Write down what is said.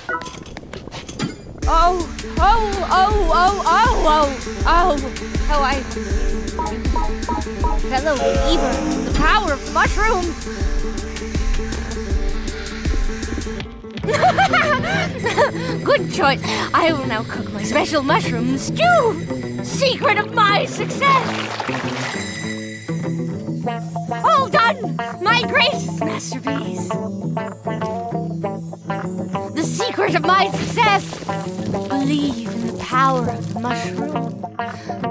I... Fellow believer in the power of mushrooms. Good choice. I will now cook my special mushroom stew. Secret of my success. All done. My greatest masterpiece. The secret of my success. Believe in the power of the mushroom.